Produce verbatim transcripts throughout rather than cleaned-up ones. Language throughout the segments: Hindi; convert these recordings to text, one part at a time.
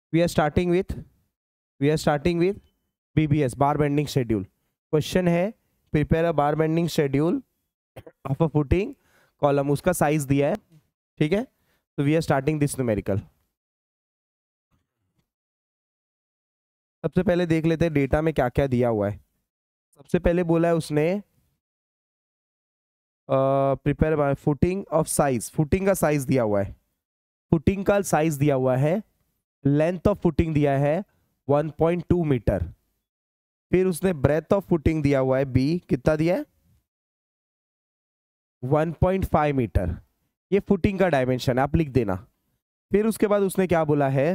We are starting with we are starting with BBS, bar bending schedule. Question है prepare a bar bending schedule of a footing column, उसका साइज दिया है, ठीक है। तो we are starting this numerical. सबसे पहले देख लेते हैं डेटा में क्या क्या दिया हुआ है। सबसे पहले बोला है उसने prepare by footing of size, footing का साइज दिया हुआ है, फुटिंग का साइज दिया हुआ है, लेंथ ऑफ फुटिंग दिया है वन पॉइंट टू मीटर। फिर उसने ब्रेथ ऑफ फुटिंग दिया हुआ है बी, कितना दिया है वन पॉइंट फाइव मीटर। ये फुटिंग का डायमेंशन है, आप लिख देना। फिर उसके बाद उसने क्या बोला है,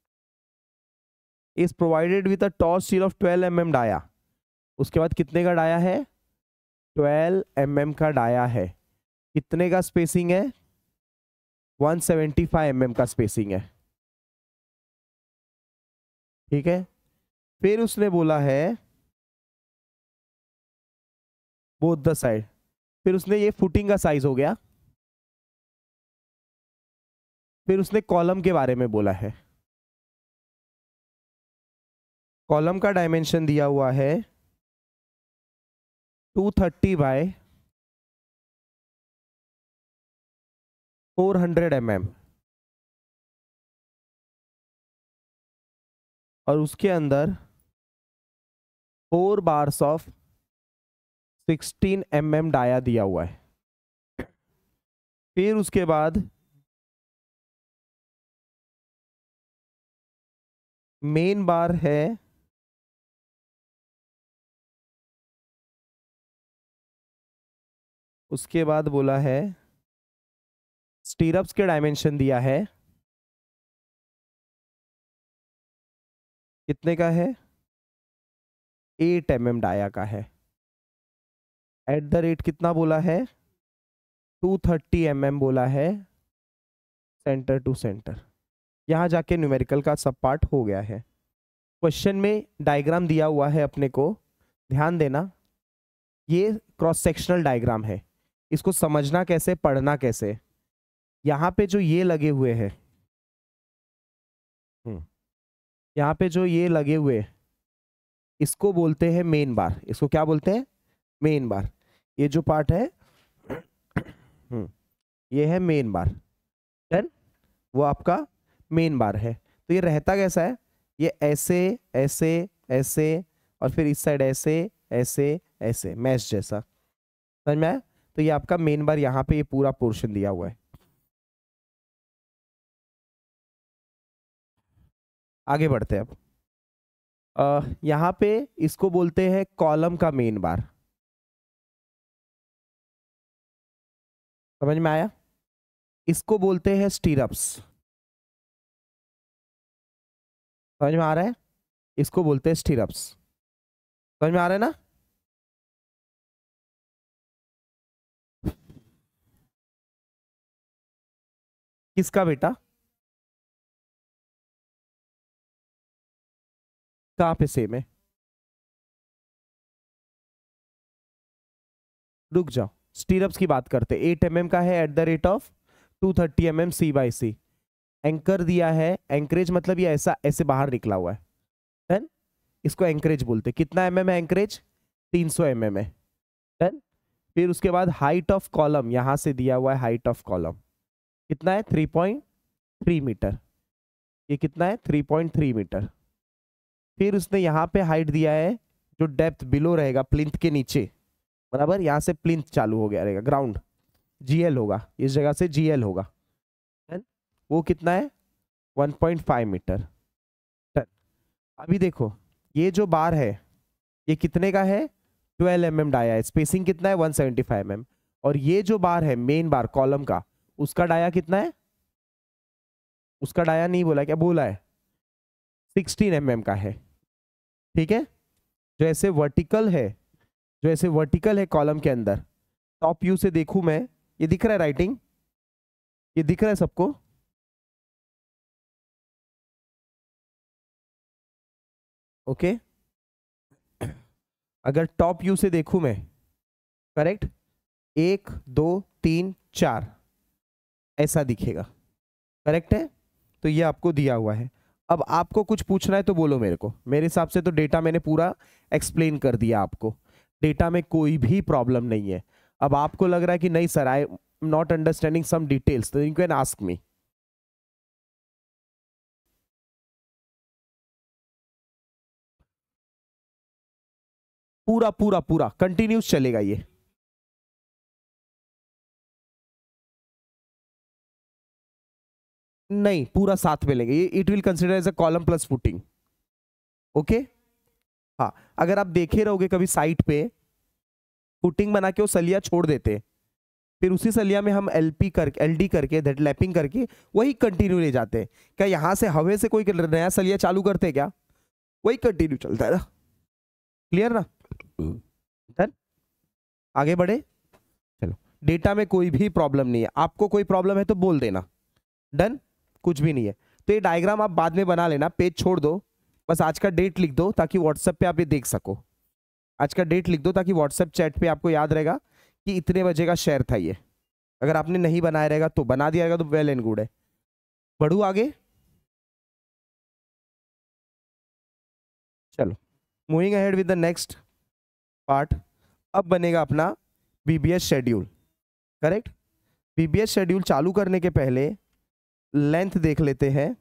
is provided with a torch steel of twelve M M dia. उसके बाद कितने का डाया है, ट्वेल्व एम एम का डाया है। कितने का स्पेसिंग है, one seventy five M M का स्पेसिंग है, ठीक है। फिर उसने बोला है बोथ द साइड। फिर उसने ये फुटिंग का साइज हो गया। फिर उसने कॉलम के बारे में बोला है, कॉलम का डायमेंशन दिया हुआ है two thirty by four hundred M M, और उसके अंदर four bars of sixteen M M dia दिया हुआ है। फिर उसके बाद मेन बार है उसके बाद बोला है स्टीरअप्स के डायमेंशन दिया है, कितने का है, एट एम एम डाया का है। एट द रेट कितना बोला है, टू थर्टी एम एम बोला है, सेंटर टू सेंटर। यहां जाके न्यूमेरिकल का सब पार्ट हो गया है। क्वेश्चन में डायग्राम दिया हुआ है अपने को, ध्यान देना। ये क्रॉस सेक्शनल डायग्राम है, इसको समझना कैसे, पढ़ना कैसे। यहाँ पे जो ये लगे हुए हैं, यहाँ पे जो ये लगे हुए, इसको बोलते हैं मेन बार। इसको क्या बोलते हैं, मेन बार। ये जो पार्ट है ये है मेन बार, डन। वो आपका मेन बार है। तो ये रहता कैसा है, ये ऐसे ऐसे ऐसे और फिर इस साइड ऐसे ऐसे ऐसे मैश जैसा, समझ में आया। तो ये आपका मेन बार, यहाँ पे ये पूरा पोर्शन दिया हुआ है। आगे बढ़ते हैं अब। यहाँ पे इसको बोलते हैं कॉलम का मेन बार, समझ में आया। इसको बोलते हैं स्टीरअप्स, समझ में आ रहा है। इसको बोलते हैं स्टीरअप्स, समझ में आ रहा है ना। किसका बेटा, कहाँ पे सेम है, रुक जाओ। स्टीरअप्स की बात करते, एट एम एम का है at the rate of two thirty M M C by C. Anchor दिया है, एंकरेज मतलब ये ऐसा ऐसे बाहर निकला हुआ है, डन। इसको एंकरेज बोलते। कितना एम एम है एंकरेज, तीन सौ एम एम है, डन। फिर उसके बाद हाइट ऑफ कॉलम यहां से दिया हुआ है, हाइट ऑफ कॉलम कितना है, थ्री पॉइंट थ्री मीटर। ये कितना है, थ्री पॉइंट थ्री मीटर। फिर उसने यहाँ पे हाइट दिया है, जो डेप्थ बिलो रहेगा प्लिंथ के नीचे, बराबर। यहाँ से प्लिंथ चालू हो गया रहेगा, ग्राउंड जीएल होगा, इस जगह से जीएल होगा, वो कितना है, वन पॉइंट फाइव मीटर। अभी देखो ये जो बार है ये कितने का है, ट्वेल्व एम एम डाया है, स्पेसिंग कितना है, one seventy five M M. और ये जो बार है मेन बार कॉलम का, उसका डाया कितना है, उसका डाया नहीं बोला, क्या बोला है, सिक्सटीन एम एम का है, ठीक है। जो ऐसे वर्टिकल है, जो ऐसे वर्टिकल है कॉलम के अंदर, टॉप व्यू से देखूं मैं, ये दिख रहा है राइटिंग, ये दिख रहा है सबको, ओके okay? अगर टॉप व्यू से देखूं मैं, करेक्ट, एक दो तीन चार ऐसा दिखेगा, करेक्ट है। तो ये आपको दिया हुआ है। अब आपको कुछ पूछना है तो बोलो मेरे को। मेरे हिसाब से तो डेटा मैंने पूरा एक्सप्लेन कर दिया आपको, डेटा में कोई भी प्रॉब्लम नहीं है। अब आपको लग रहा है कि नहीं sir, I not understanding some details, तो यू कैन आस्क मी। पूरा पूरा पूरा कंटिन्यूस चलेगा ये। नहीं, पूरा साथ में लेंगे, it will consider as a column plus footing. Okay, हाँ। अगर आप देखे रहोगे कभी साइट पे फुटिंग बना के वो सलिया छोड़ देते, फिर उसी सलिया में हम एलपी कर एलडी करके दैट लैपिंग करके वही कंटिन्यू ले जाते हैं। क्या यहां से हवे से कोई नया सलिया चालू करते हैं क्या? वही कंटिन्यू चलता है ना। क्लियर ना? डन, आगे बढ़े। चलो, डेटा में कोई भी प्रॉब्लम नहीं है, आपको कोई प्रॉब्लम है तो बोल देना। डन, कुछ भी नहीं है। तो ये डायग्राम आप बाद में बना लेना, पेज छोड़ दो, बस आज का डेट लिख दो ताकि व्हाट्सएप पे आप ये देख सको। आज का डेट लिख दो ताकि व्हाट्सएप चैट पे आपको याद रहेगा कि इतने बजे का शेयर था ये। अगर आपने नहीं बनाया रहेगा तो बना दिया रहेगा तो वेल एंड गुड है। बढ़ू आगे। चलो, moving ahead with the next part. अब बनेगा अपना BBS schedule. Correct. BBS schedule चालू करने के पहले लेंथ देख लेते हैं,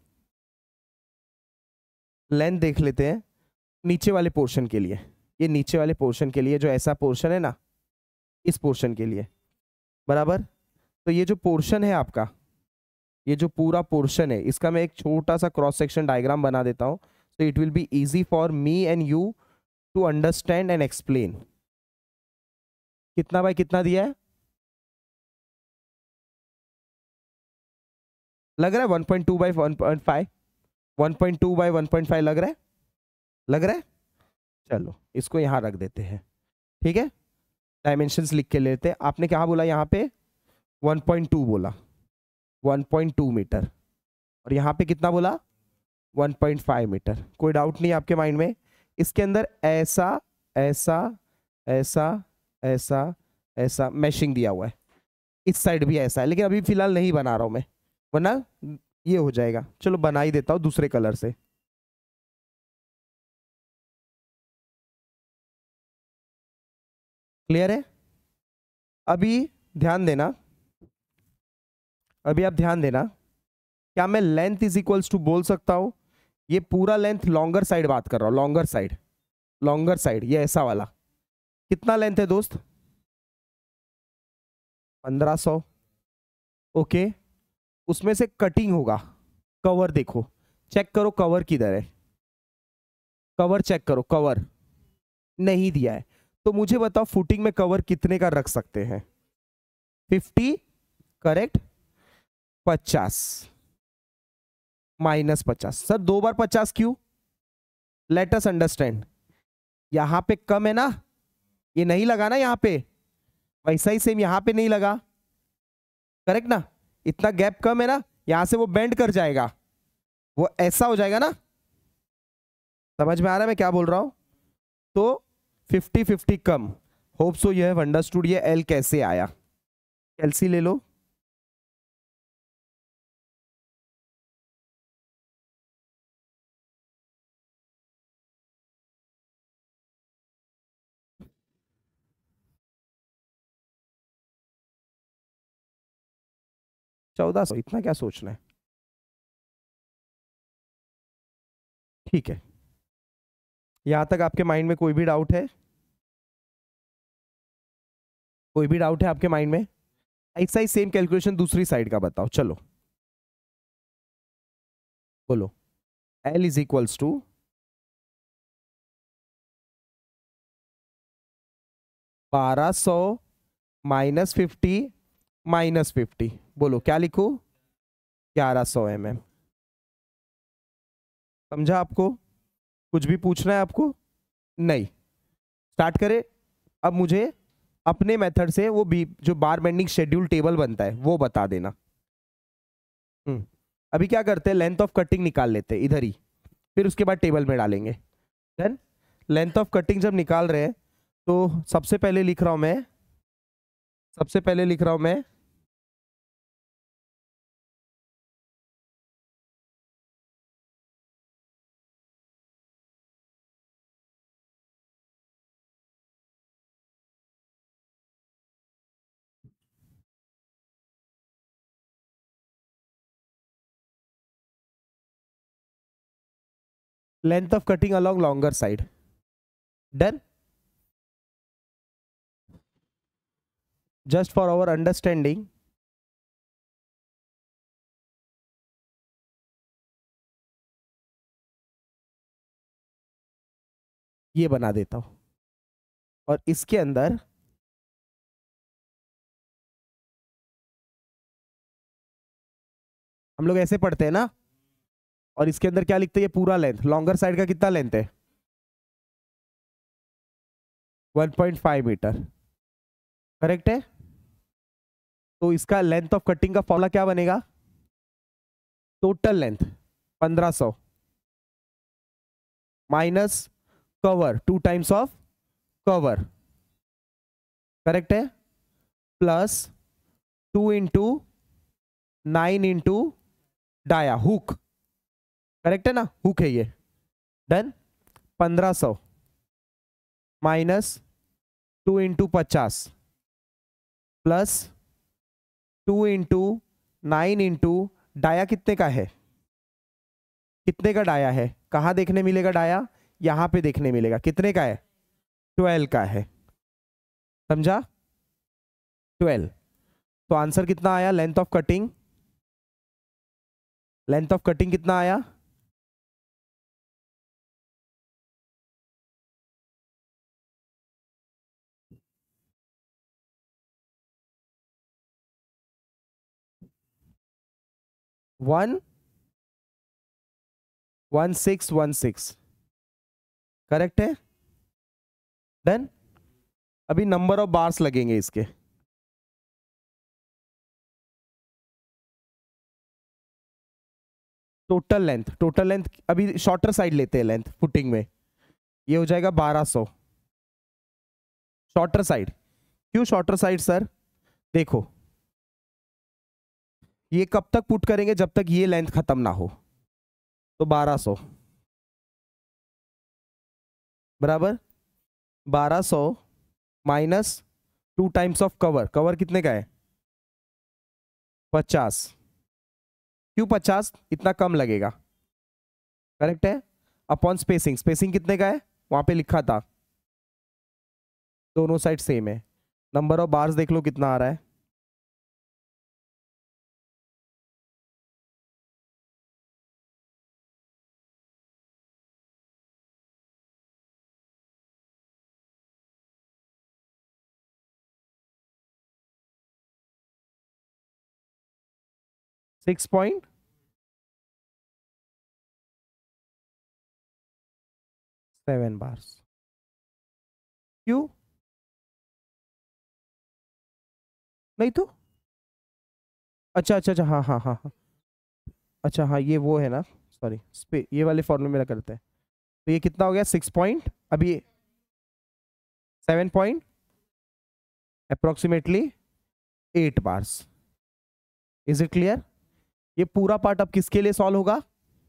लेंथ देख लेते हैं नीचे वाले पोर्शन के लिए। ये नीचे वाले पोर्शन के लिए जो ऐसा पोर्शन है ना, इस पोर्शन के लिए बराबर। तो ये जो पोर्शन है आपका, ये जो पूरा पोर्शन है, इसका मैं एक छोटा सा क्रॉस सेक्शन डायग्राम बना देता हूं, so it will be easy for me and you to understand and explain। कितना बाय कितना दिया है? लग रहा है one point two by one point five, one point two by one point five लग रहा है, लग रहा है। चलो इसको यहां रख देते हैं, ठीक है। डायमेंशंस लिख के लेते हैं। आपने क्या बोला यहाँ पे? वन पॉइंट टू बोला, वन पॉइंट टू मीटर, और यहाँ पे कितना बोला? One point five metre. कोई डाउट नहीं आपके माइंड में? इसके अंदर ऐसा ऐसा ऐसा ऐसा ऐसा मैशिंग दिया हुआ है, इस साइड भी ऐसा है, लेकिन अभी फिलहाल नहीं बना रहा हूं मैं, वरना ये हो जाएगा। चलो बना ही देता हूं दूसरे कलर से। क्लियर है? अभी ध्यान देना, अभी आप ध्यान देना। क्या मैं लेंथ इज इक्वल्स टू बोल सकता हूं? ये पूरा लेंथ लॉन्गर साइड बात कर रहा हूं, लॉन्गर साइड, लॉन्गर साइड ये ऐसा वाला। कितना लेंथ है दोस्त? पंद्रह सौ। ओके, उसमें से कटिंग होगा, कवर देखो, चेक करो कवर किधर है, कवर चेक करो, कवर नहीं दिया है। तो मुझे बताओ फुटिंग में कवर कितने का रख सकते हैं? Fifty, correct. पचास माइनस पचास, सर दो बार पचास क्यों? Let us understand. यहां पे कम है ना, ये नहीं लगा ना यहां पे, वैसा ही सेम यहां पे नहीं लगा, करेक्ट ना। इतना गैप कम है ना, यहां से वो बेंड कर जाएगा, वो ऐसा हो जाएगा ना। समझ में आ रहा है मैं क्या बोल रहा हूं? तो फिफ्टी फिफ्टी कम। Hope so you have understood ये एल कैसे आया। एलसी ले लो। चौदह सौ, इतना क्या सोचना है, ठीक है। यहां तक आपके माइंड में कोई भी डाउट है? कोई भी डाउट है आपके माइंड में? ऐसा ही सेम कैलकुलेशन दूसरी साइड का बताओ, चलो बोलो। L इज इक्वल्स टू बारह सौ माइनस फिफ्टी माइनस फिफ्टी, बोलो क्या लिखो? ग्यारह सौ एम एम। समझा आपको? कुछ भी पूछना है आपको? नहीं। स्टार्ट करें। अब मुझे अपने मेथड से वो भी जो बार बेंडिंग शेड्यूल टेबल बनता है वो बता देना। हम्म अभी क्या करते हैं, लेंथ ऑफ कटिंग निकाल लेते हैं इधर ही, फिर उसके बाद टेबल में डालेंगे। देन लेंथ ऑफ कटिंग जब निकाल रहे हैं तो सबसे पहले लिख रहा हूं मैं, सबसे पहले लिख रहा हूं मैं length of cutting along longer side. Done. Just for our understanding, ये बना देता हूं और इसके अंदर हम लोग ऐसे पढ़ते हैं ना, और इसके अंदर क्या लिखते हैं, ये पूरा लेंथ, लॉन्गर साइड का कितना लेंथ है, one point five metre. Correct है। तो इसका लेंथ ऑफ कटिंग का फॉर्मूला क्या बनेगा, टोटल लेंथ पंद्रह सौ minus cover two times of cover, correct है, plus two into nine into dia hook, correct है ना, हुक है ये। डन। पंद्रह सौ माइनस टू इंटू पचास plus two into nine into dia कितने का है, कितने का डाया है, कहाँ देखने मिलेगा डाया, यहां पे देखने मिलेगा, कितने का है, ट्वेल्व का है। समझा, ट्वेल्व। तो आंसर कितना आया, length of cutting, length of cutting कितना आया, one one six one six, correct है। डन। अभी नंबर ऑफ बार्स लगेंगे इसके, टोटल लेंथ, टोटल लेंथ अभी शॉर्टर साइड लेते हैं लेंथ फुटिंग में, ये हो जाएगा बारह सौ। शॉर्टर साइड, क्यों शॉर्टर साइड सर, देखो ये कब तक पुट करेंगे, जब तक ये लेंथ खत्म ना हो, तो बारह सौ बराबर बारह सौ minus two times of cover, cover कितने का है पचास, क्यों पचास, इतना कम लगेगा, करेक्ट है, अपॉन स्पेसिंग, स्पेसिंग कितने का है वहां पे लिखा था, दोनों साइड सेम है। नंबर ऑफ बार्स देख लो कितना आ रहा है, सिक्स पॉइंट सेवन बार्स। क्यों नहीं तो, अच्छा अच्छा अच्छा, हाँ हाँ हाँ हाँ, अच्छा हाँ ये वो है ना, सॉरी, ये वाले फॉर्मूले में करते हैं। तो ये कितना हो गया, सिक्स पॉइंट, अभी seven point approximately eight bars. Is it clear. ये पूरा पार्ट अब किसके लिए सॉल्व होगा,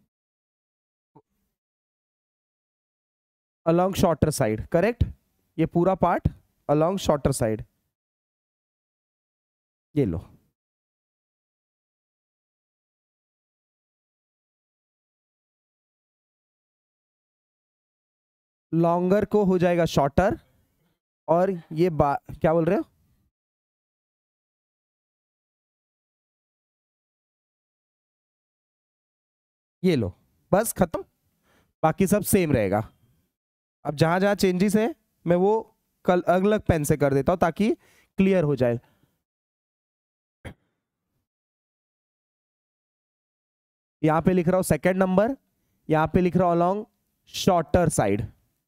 अलोंग शॉर्टर साइड, करेक्ट, ये पूरा पार्ट अलोंग शॉर्टर साइड, ये लो, लॉन्गर को हो जाएगा शॉर्टर, और ये बा क्या बोल रहे हो, ये लो, बस खत्म, बाकी सब सेम रहेगा। अब जहां जहां चेंजेस है मैं वो कल अलग अलग पेन से कर देता हूं ताकि क्लियर हो जाए। यहां पे लिख रहा हूं सेकंड नंबर, यहां पे लिख रहा हूं अलोंग शॉर्टर साइड,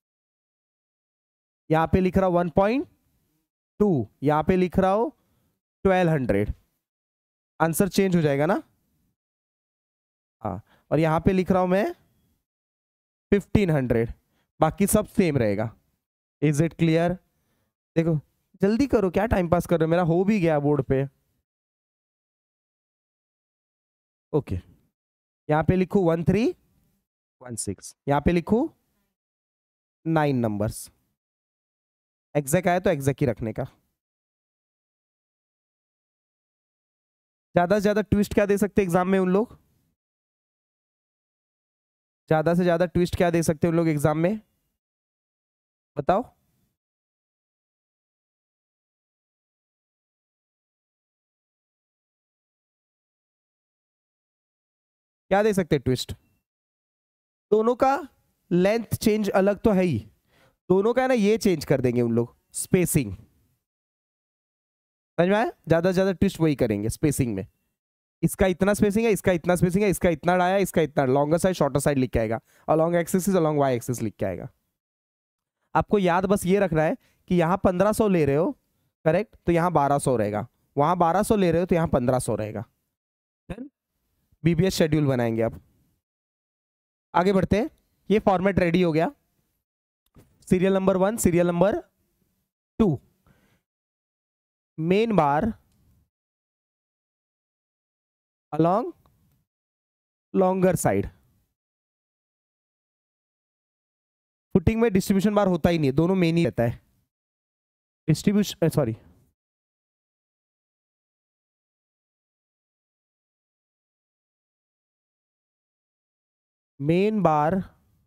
यहां पे लिख रहा हूं वन पॉइंट टू, यहां पे लिख रहा हूं ट्वेल्व हंड्रेड, आंसर चेंज हो जाएगा ना, हाँ, और यहां पे लिख रहा हूं मैं फिफ्टीन हंड्रेड, बाकी सब सेम रहेगा। Is it clear. देखो जल्दी करो, क्या टाइम पास कर रहे हो, मेरा हो भी गया बोर्ड पे। ओके, यहां पे लिखू वन थ्री वन सिक्स, यहां पे लिखू नाइन नंबर्स, एग्जैक्ट आया तो एग्जैक्ट ही रखने का। ज्यादा से ज्यादा ट्विस्ट क्या दे सकते एग्जाम में उन लोग, ज्यादा से ज्यादा ट्विस्ट क्या दे सकते हो लोग एग्जाम में, बताओ। क्या दे सकते हैं ट्विस्ट? दोनों का लेंथ चेंज अलग तो है ही, दोनों का है ना ये चेंज कर देंगे उन लोग, स्पेसिंग। समझ में आया? ज्यादा से ज्यादा ट्विस्ट वही करेंगे स्पेसिंग में। इसका इतना स्पेसिंग है, इसका इतना स्पेसिंग है, इसका इतना डाया, इसका इतना, लॉन्गर साइड शॉर्टर साइड लिख के आएगा, along axis along Y axis लिख के आएगा। आपको याद बस ये रखना है कि यहाँ पंद्रह सौ ले रहे हो करेक्ट, तो यहाँ बारह सौ रहेगा, वहां बारह सौ ले रहे हो तो यहाँ पंद्रह सौ रहेगा। बीबीएस शेड्यूल बनाएंगे अब। आगे बढ़ते हैं, ये फॉर्मेट रेडी हो गया। Serial number one, serial number two, main bar along longer side. Footing में डिस्ट्रीब्यूशन बार होता ही नहीं है, दोनों मेन ही रहता है। Distribution sorry main bar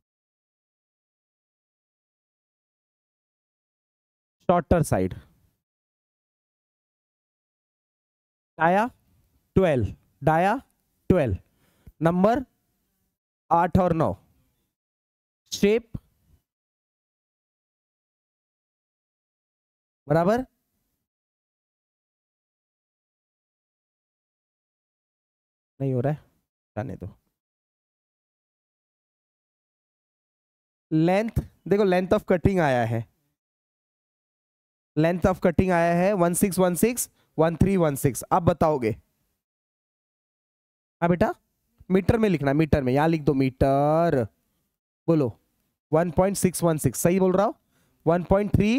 shorter side, dia twelve, dia twelve, number आठ और नौ, शेप बराबर नहीं हो रहा है, जाने दो। लेंथ देखो, लेंथ ऑफ कटिंग आया है, लेंथ ऑफ कटिंग आया है one six one six one three one six. आप बताओगे? हाँ बेटा, मीटर में लिखना, मीटर में, यहां लिख दो मीटर, बोलो one point six one six, सही बोल रहा हो। One point three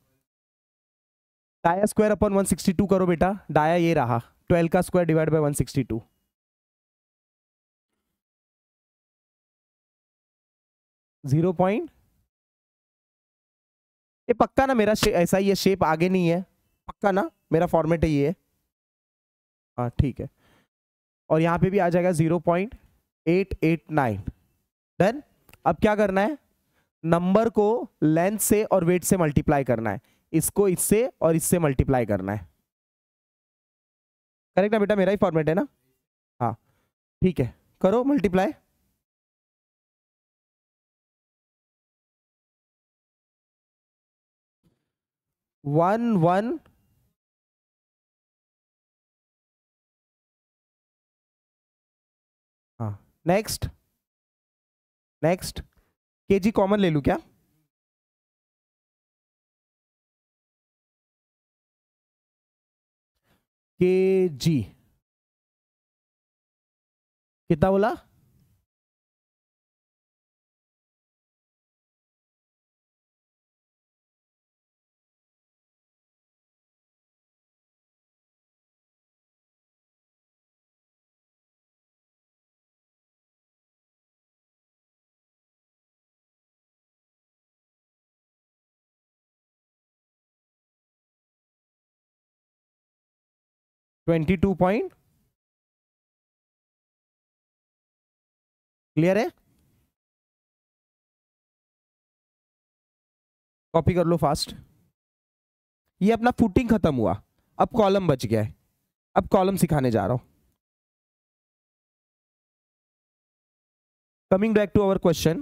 dia square अपन वन सिक्सटी टू करो बेटा, डाया ये रहा, ट्वेल्व का square divide by one sixty two, zero point, ये पक्का ना मेरा ऐसा ही है, शेप आगे नहीं है, पक्का ना मेरा फॉर्मेट है ये? हाँ ठीक है। और यहाँ पे भी आ जाएगा zero point eight eight nine. Then अब क्या करना है, नंबर को लेंथ से और वेट से मल्टीप्लाई करना है, इसको इससे और इससे मल्टीप्लाई करना है, करेक्ट ना बेटा? मेरा ही फॉर्मेट है ना? हाँ ठीक है, करो मल्टीप्लाई। वन वन हाँ, नेक्स्ट नेक्स्ट, केजी कॉमन ले लूं क्या? केजी कितना बोला? ट्वेंटी टू पॉइंट, क्लियर है? कॉपी कर लो फास्ट। ये अपना फुटिंग खत्म हुआ, अब कॉलम बच गया है, अब कॉलम सिखाने जा रहा हूं। Coming back to our question,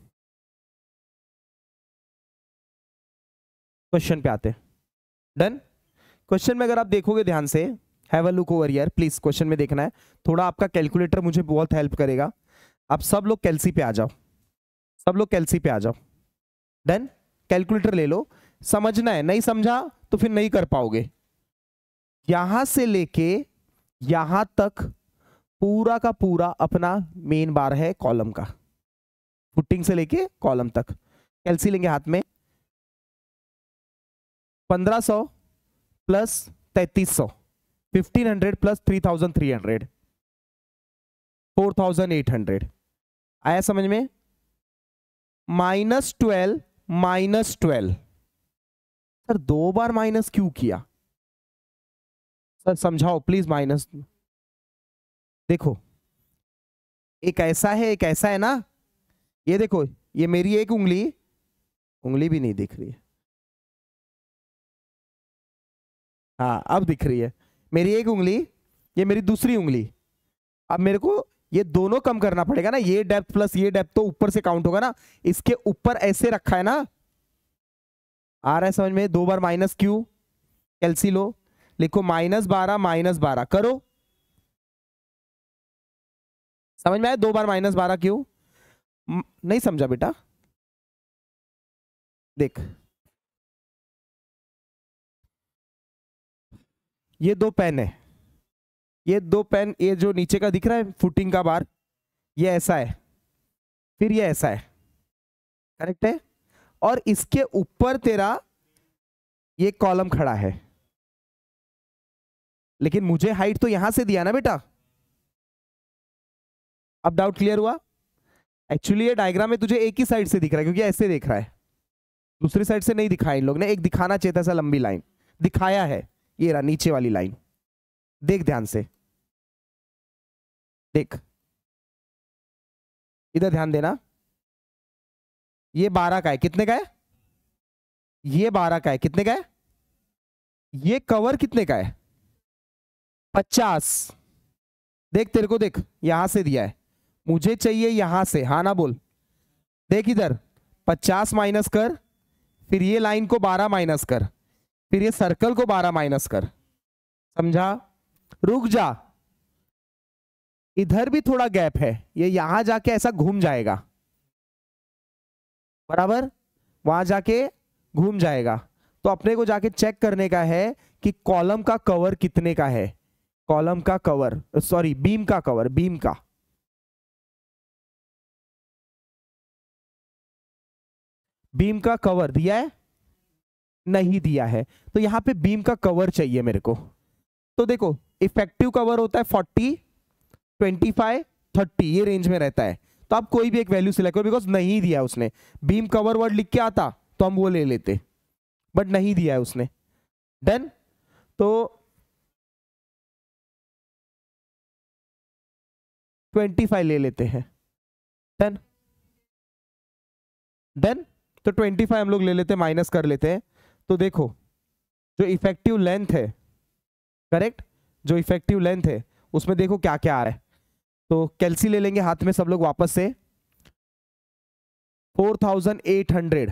question पे आते हैं। डन। क्वेश्चन में अगर आप देखोगे ध्यान से, have a look over here please, question में देखना है, थोड़ा आपका कैलकुलेटर मुझे बहुत हेल्प करेगा। आप सब लोग कैलसी पे आ जाओ, सब लोग कैलसी पे आ जाओ। डन, कैलकुलेटर ले लो, समझना है, नहीं समझा तो फिर नहीं कर पाओगे। यहां से लेके यहां तक पूरा का पूरा अपना मेन बार है कॉलम का, फुटिंग से लेके कॉलम तक। कैलसी लेंगे हाथ में, पंद्रह सौ प्लस तैतीस सौ, fifteen hundred plus three thousand three hundred, four thousand eight hundred. आया समझ में? Minus twelve minus twelve, sir दो बार माइनस क्यों किया सर, समझाओ प्लीज। माइनस देखो, एक ऐसा है एक ऐसा है ना, ये देखो, ये मेरी एक उंगली, उंगली भी नहीं दिख रही है, हाँ अब दिख रही है, मेरी एक उंगली, ये मेरी दूसरी उंगली। अब मेरे को ये दोनों कम करना पड़ेगा ना, ये डेप्थ प्लस ये डेप्थ तो ऊपर से काउंट होगा ना, इसके ऊपर ऐसे रखा है ना, आ रहा है समझ में? दो बार माइनस क्यू, कैलसी लो, लिखो माइनस बारह माइनस बारह करो, समझ में आया? दो बार माइनस बारह क्यू, नहीं समझा बेटा? देख ये दो पेन है, ये दो पेन, ये जो नीचे का दिख रहा है फुटिंग का बार, ये ऐसा है, फिर ये ऐसा है, करेक्ट है? और इसके ऊपर तेरा ये कॉलम खड़ा है, लेकिन मुझे हाइट तो यहां से दिया ना बेटा। अब डाउट क्लियर हुआ? एक्चुअली ये डायग्राम में तुझे एक ही साइड से दिख रहा है क्योंकि ऐसे दिख रहा है, दूसरी साइड से नहीं दिखाया इन लोग ने, एक दिखाना चाहिए था ऐसा लंबी लाइन, दिखाया है, ये रहा नीचे वाली लाइन, देख ध्यान से, देख इधर ध्यान देना, ये बारह का है, कितने का है? ये बारह का है, कितने का है? ये कवर कितने का है? पचास। देख तेरे को, देख यहां से दिया है, मुझे चाहिए यहां से, हाँ ना बोल, देख इधर पचास माइनस कर, फिर ये लाइन को बारह माइनस कर, फिर ये सर्कल को बारह माइनस कर, समझा? रुक जा, इधर भी थोड़ा गैप है, ये यहां जाके ऐसा घूम जाएगा, बराबर, वहां जाके घूम जाएगा, तो अपने को जाके चेक करने का है कि कॉलम का कवर कितने का है, कॉलम का कवर, सॉरी बीम का कवर, बीम का, बीम का कवर दिया है? नहीं दिया है, तो यहां पे बीम का कवर चाहिए मेरे को। तो देखो इफेक्टिव कवर होता है फोर्टी, ट्वेंटी फाइव, थर्टी, ये रेंज में रहता है, तो आप कोई भी एक वैल्यू सिलेक्ट करो, बिकॉज नहीं दिया है उसने, बीम कवर वर्ड लिख के आता तो हम वो ले लेते, बट नहीं दिया है उसने, डन। तो ट्वेंटी फाइव ले लेते हैं, डन डन, तो ट्वेंटी फाइव हम लोग ले लेते हैं, माइनस कर लेते हैं, तो देखो जो इफेक्टिव लेंथ है, करेक्ट, जो इफेक्टिव लेंथ है उसमें देखो क्या क्या आ रहा है, तो कैलसी ले लेंगे हाथ में सब लोग वापस से, four thousand eight hundred,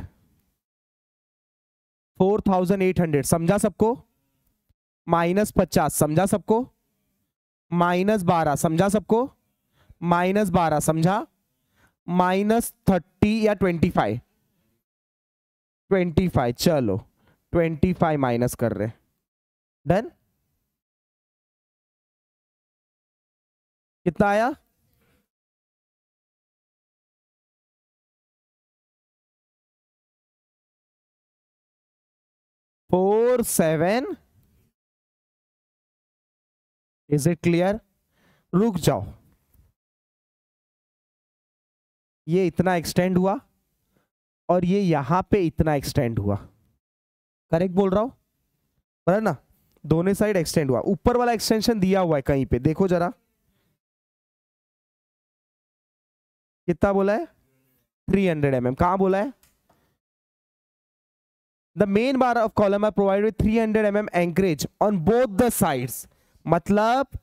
four thousand eight hundred, समझा सबको? माइनस पचास, समझा सबको? माइनस बारह, समझा सबको? माइनस बारह, समझा? माइनस थर्टी या ट्वेंटी फाइव, ट्वेंटी फाइव, चलो ट्वेंटी फाइव माइनस कर रहे, डन। कितना आया? Four seven, is it clear? रुक जाओ, ये इतना एक्सटेंड हुआ और ये यहां पे इतना एक्सटेंड हुआ, करेक्ट बोल रहा हूं, बराबर ना? दोनों साइड एक्सटेंड हुआ, ऊपर वाला एक्सटेंशन दिया हुआ है कहीं पे, देखो जरा कितना बोला है? थ्री हंड्रेड एम एम, कहां बोला है? The main bar of column are provided with three hundred M M anchorage on both the sides, मतलब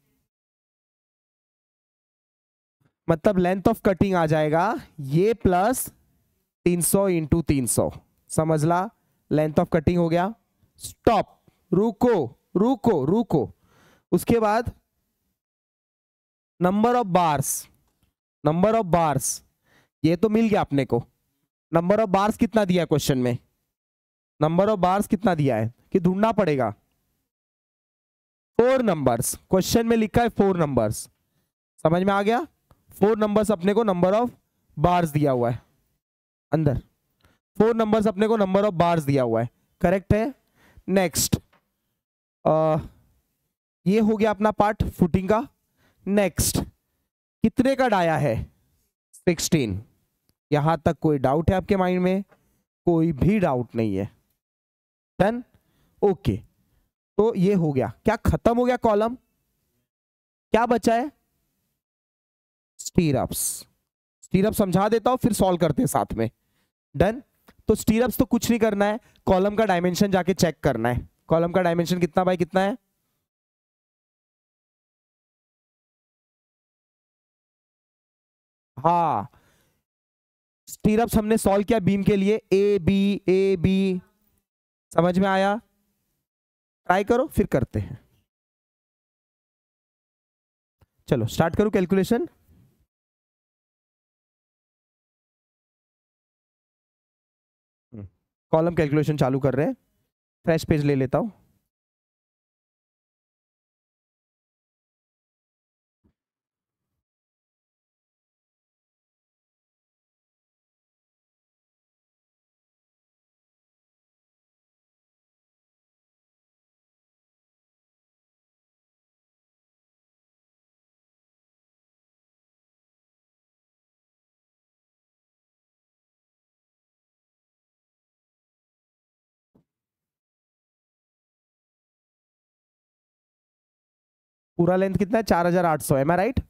मतलब लेंथ ऑफ कटिंग आ जाएगा ये प्लस तीन सौ इंटू तीन सौ, समझ ला, लेंथ ऑफ कटिंग हो गया। स्टॉप, रुको रुको रुको, उसके बाद number of bars, number of bars, ये तो मिल गया अपने को, नंबर ऑफ बार्स कितना दिया है क्वेश्चन में? नंबर ऑफ बार्स कितना दिया है कि ढूंढना पड़ेगा? फोर नंबर्स, क्वेश्चन में लिखा है फोर नंबर्स, समझ में आ गया? फोर नंबर्स अपने को नंबर ऑफ बार्स दिया हुआ है अंदर, फोर नंबर्स अपने को नंबर ऑफ बार्स दिया हुआ है, करेक्ट है? नेक्स्ट ये हो गया अपना पार्ट फुटिंग का। नेक्स्ट कितने का डाया है? सिक्सटीन, यहां तक कोई डाउट है आपके माइंड में? कोई भी डाउट नहीं है, डन, ओके। तो ये हो गया, क्या खत्म हो गया कॉलम? क्या बचा है? स्टीरअप्स, स्टीरअप समझा देता हूं फिर सॉल्व करते हैं साथ में। डन। तो स्टीरअप्स तो कुछ नहीं करना है, कॉलम का डायमेंशन जाके चेक करना है। कॉलम का डायमेंशन कितना बाय कितना है? हाँ, स्टीरअप्स हमने सॉल्व किया बीम के लिए, ए बी ए बी, समझ में आया? ट्राई करो फिर करते हैं। चलो स्टार्ट करो कैलकुलेशन। कॉलम कैलकुलेशन चालू कर रहे हैं, फ्रेश पेज ले लेता हूं। पूरा लेंथ कितना है? चार हजार आठ सौ, एम आई राइट?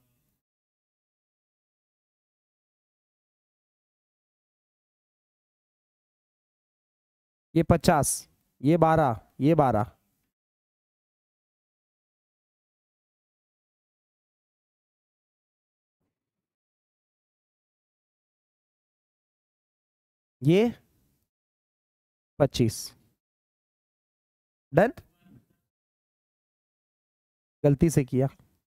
ये पचास, ये बारह, ये बारह, ये पच्चीस। डन। गलती से किया।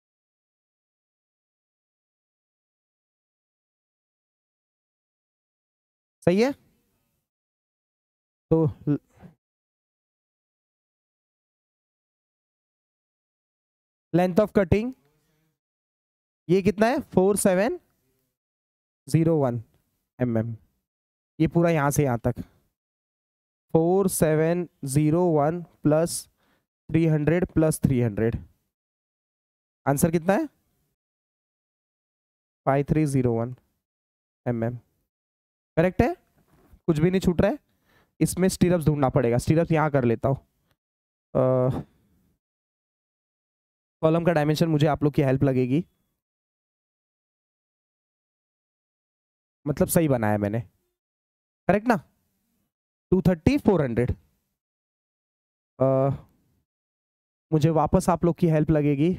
सही है। तो लेंथ ऑफ कटिंग ये कितना है? Four seven zero one M M. ये पूरा यहां से यहां तक four seven zero one plus three hundred plus three hundred, answer कितना है? Five three zero one M M. Correct है, कुछ भी नहीं छूट रहा है। इसमें स्टीरअप्स ढूंढना पड़ेगा, स्टीरअप्स यहाँ कर लेता हूँ। कॉलम का डायमेंशन मुझे आप लोग की हेल्प लगेगी, मतलब सही बनाया मैंने, करेक्ट ना? Two thirty four hundred. मुझे वापस आप लोग की हेल्प लगेगी।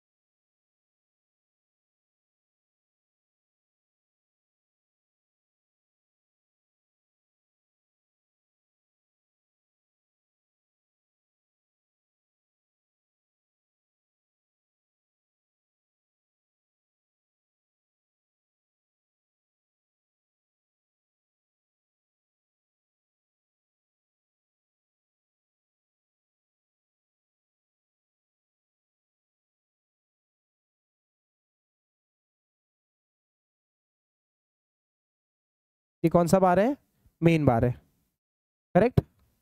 ये कौन सा बार है? मेन बार है, करेक्ट?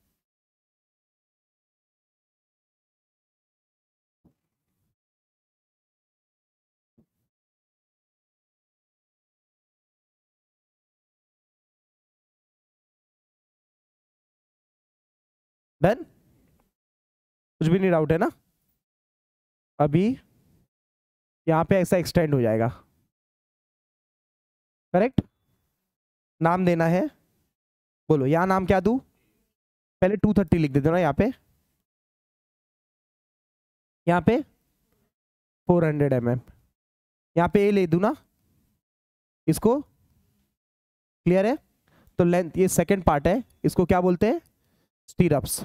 डन, कुछ भी नहीं डाउट है ना? अभी यहाँ पे ऐसा एक्सटेंड हो जाएगा, करेक्ट? नाम देना है, बोलो यहाँ नाम क्या दूं? पहले टू थर्टी लिख देते ना यहाँ पे, यहाँ पे फोर हंड्रेड एम एम, यहाँ पे ए ले दूं ना इसको, क्लियर है? तो लेंथ, ये सेकंड पार्ट है, इसको क्या बोलते हैं? स्टीरअप्स।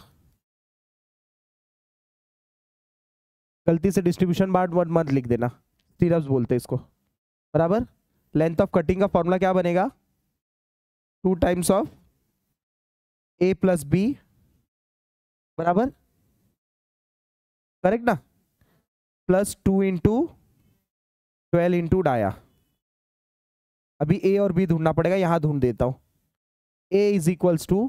गलती से डिस्ट्रीब्यूशन बार वर्ड मत लिख देना, स्टीरअप्स बोलते हैं इसको, बराबर? लेंथ ऑफ कटिंग का फॉर्मूला क्या बनेगा? Two times of A plus B, बराबर? करेक्ट ना? Plus two into twelve into dia. अभी ए और बी ढूंढना पड़ेगा, यहां ढूंढ देता हूं। A is equals to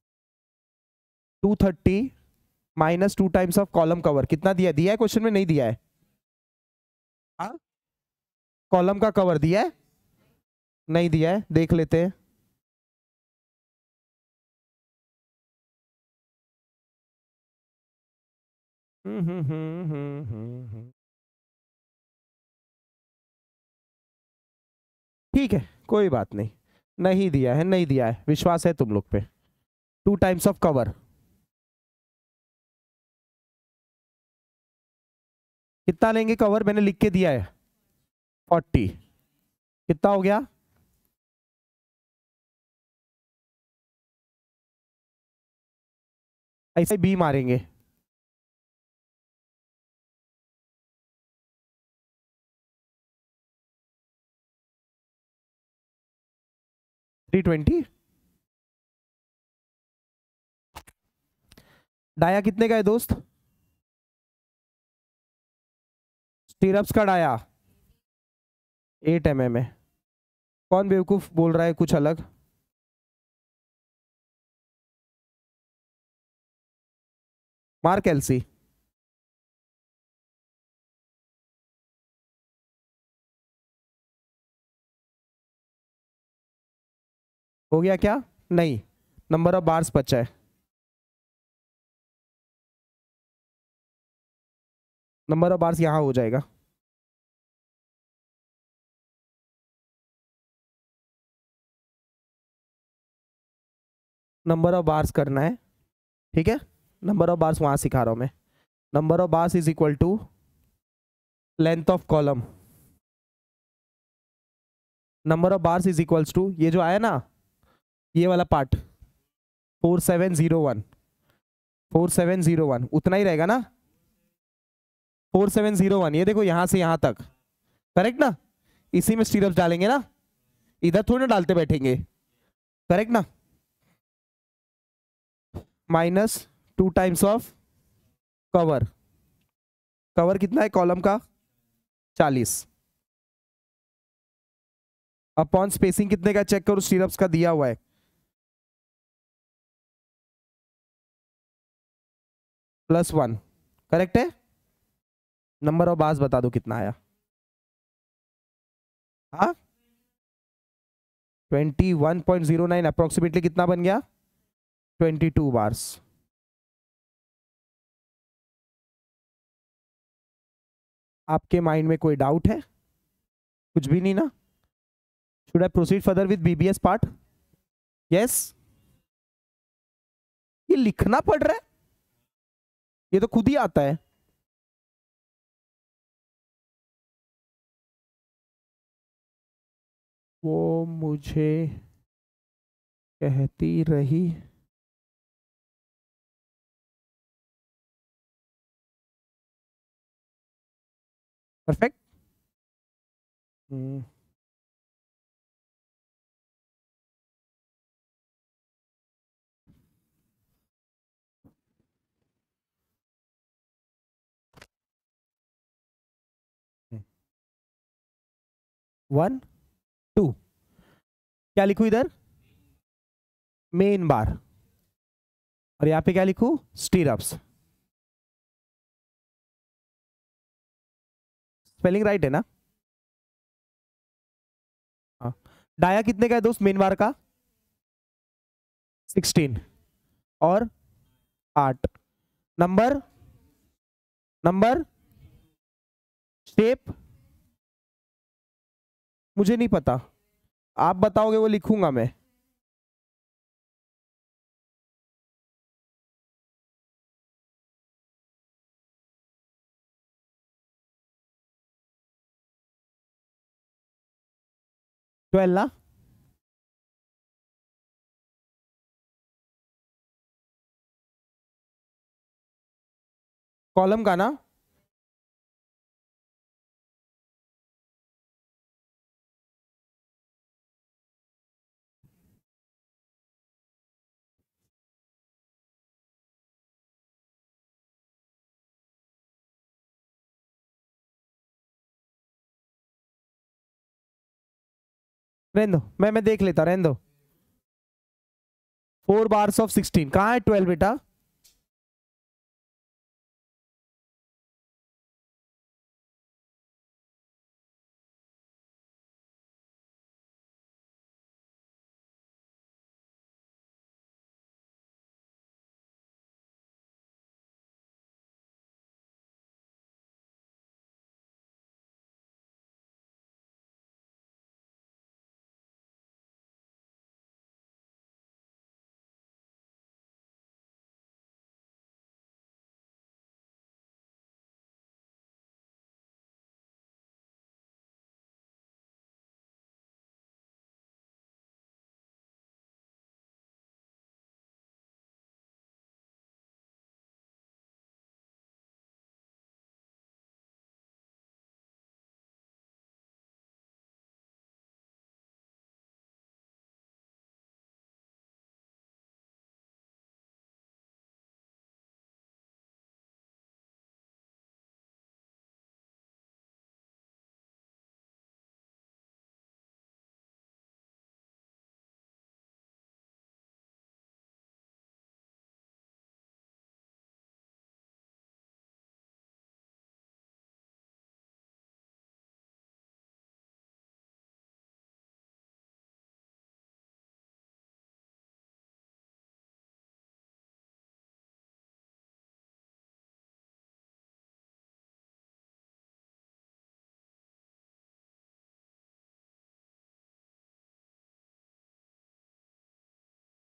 two thirty minus two times of column cover. कितना दिया दिया है क्वेश्चन में? नहीं दिया है। हाँ, कॉलम का कवर दिया है? नहीं दिया है, देख लेते हैं। हम्म हम्म हम्म हम्म हम्म ठीक है, कोई बात नहीं, नहीं दिया है, नहीं दिया है, विश्वास है तुम लोग पे। टू टाइम्स ऑफ कवर कितना लेंगे कवर, मैंने लिख के दिया है फोर्टी। कितना हो गया, ऐसे बी मारेंगे। Three twenty. डाया कितने का है दोस्त, स्टीरअप्स का डाया एट एम एम है। कौन बेवकूफ बोल रहा है कुछ अलग। Mark LC. हो गया क्या, नहीं, नंबर ऑफ बार्स बचा है। नंबर ऑफ बार्स यहां हो जाएगा। नंबर ऑफ बार्स करना है, ठीक है, नंबर ऑफ बार्स वहां सिखा रहा हूं मैं। Number of bars is equal to length of column, number of bars is equals to ये जो आया ना, ये वाला part four seven zero one, four seven zero one उतना ही रहेगा ना, फोर सेवन जीरो वन, ये देखो यहां से यहां तक, करेक्ट ना, इसी में स्टीरअप्स डालेंगे ना, इधर थोड़ी ना डालते बैठेंगे, करेक्ट ना। Minus two times of cover, cover कितना है कॉलम का चालीस, अपॉन स्पेसिंग कितने का चेक करो, स्टीरअप्स का दिया हुआ है प्लस वन, करेक्ट है। नंबर ऑफ बार्स बता दो कितना आया, हाँ twenty one point zero nine, approximately कितना बन गया, ट्वेंटी टू बार्स। आपके माइंड में कोई डाउट है, कुछ भी नहीं ना। Should I proceed further with BBS part, yes. ये लिखना पड़ रहा है, ये तो खुद ही आता है। वो मुझे कहती रही परफेक्ट। हम्म वन टू, क्या लिखूं इधर, मेन बार, और यहां पे क्या लिखूं, स्टीरअप्स। स्पेलिंग राइट है ना, हाँ। डाया कितने का है दोस्त मेन बार का, सिक्सटीन और आठ। नंबर, नंबर, शेप मुझे नहीं पता, आप बताओगे वो लिखूंगा मैं। ट्वेल्व ना, कॉलम का ना, रहने दो, मैं मैं देख लेता, रहने दो। फोर बार्स ऑफ सिक्सटीन, कहाँ है ट्वेल्व बेटा,